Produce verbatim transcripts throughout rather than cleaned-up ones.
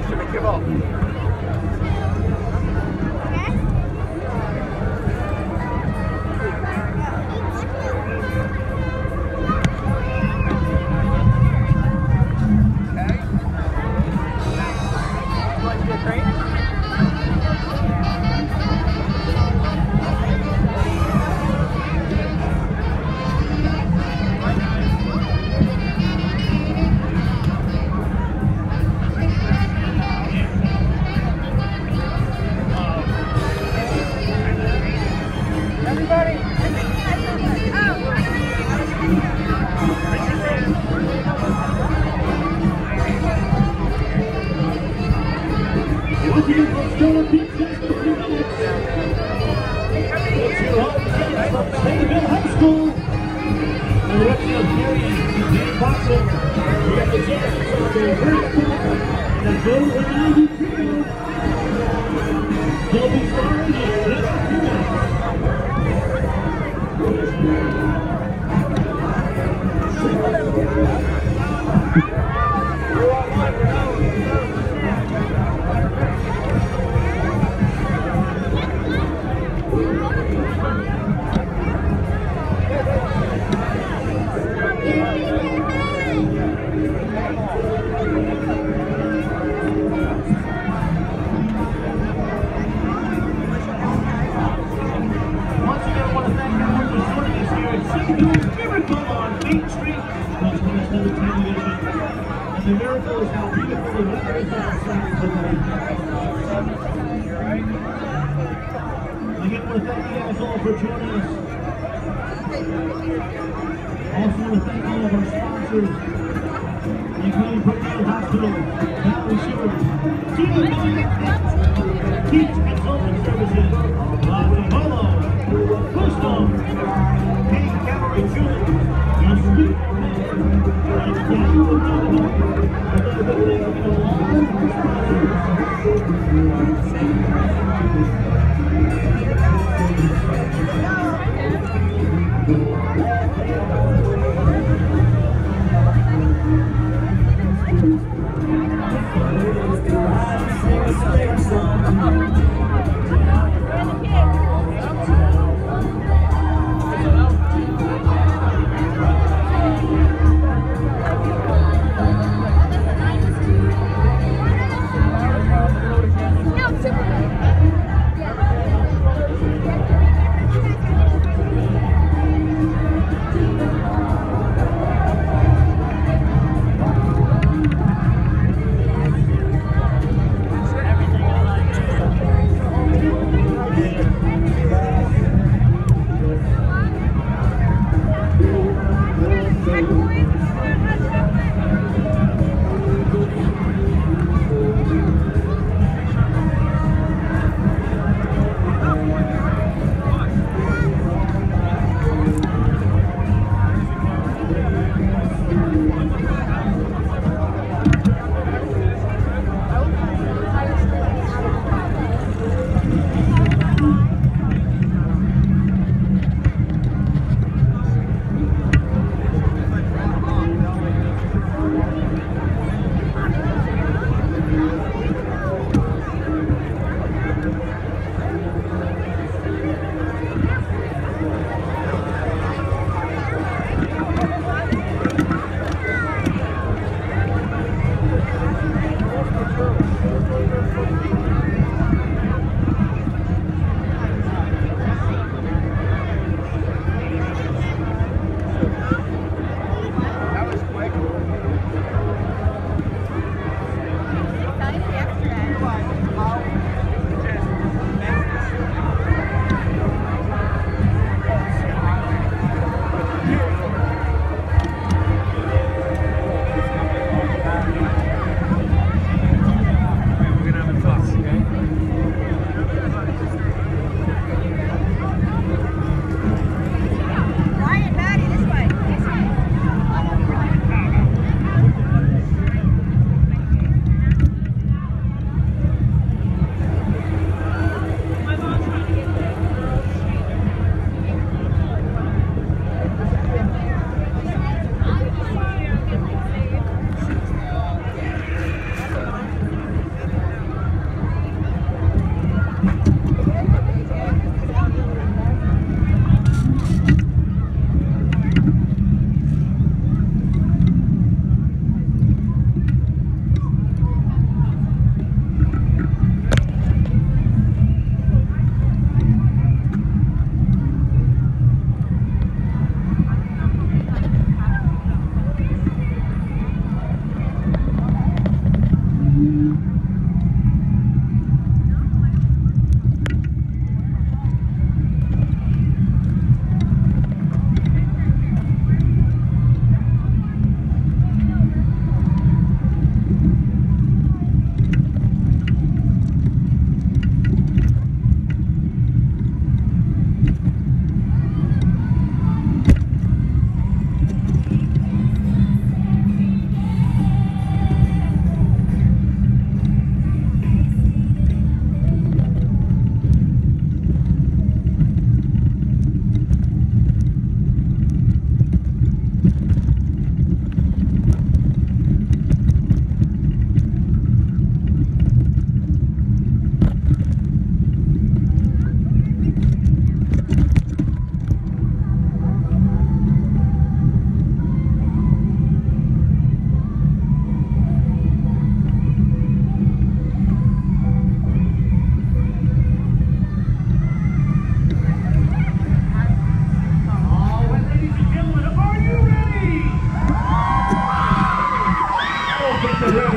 should we give up? Sayville High School. And the direction of Gary and Boxing. We got the chance of the first and go for ninety-two. They'll be starting in just a few the miracle is how beautiful the weather is outside tonight. Again, I want to thank you guys all for joining us. Also want to thank all of our sponsors, including Brookfield Hospital, Valley Shivers, Team Bank, Teach Consulting Services, Apollo, Kustom, King Cabaret Jewelry, and Sweet and Daniel Domino. No, super.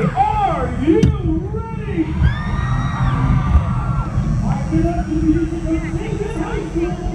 Are you ready? Mark it up to the music of Sayville High School.